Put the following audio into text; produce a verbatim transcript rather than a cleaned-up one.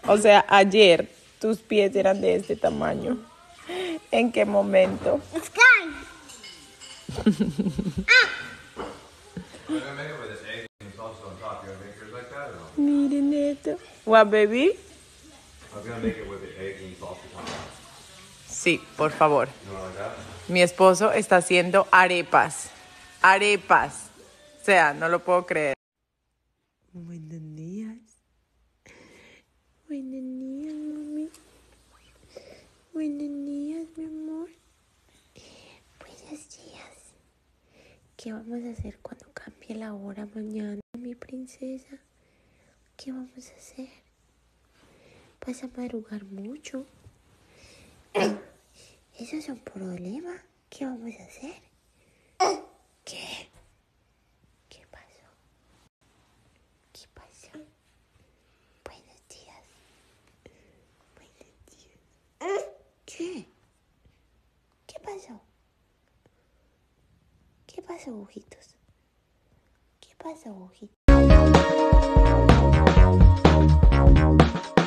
O sea, ayer tus pies eran de este tamaño. ¿En qué momento? Miren esto. What, baby? Sí, por favor. Mi esposo está haciendo arepas. Arepas. O sea, no lo puedo creer. Buenos días. Buenos días, mami. Buenos días, mi amor. Buenos días. ¿Qué vamos a hacer cuando cambie la hora mañana, mi princesa? ¿Qué vamos a hacer? ¿Vas a madrugar mucho? Eso es un problema. ¿Qué vamos a hacer? ¿Qué? ¿Qué pasó? ¿Qué pasó? Buenos días. Buenos días. ¿Qué? ¿Qué pasó? ¿Qué pasó, ojitos? ¿Qué pasó, ojitos?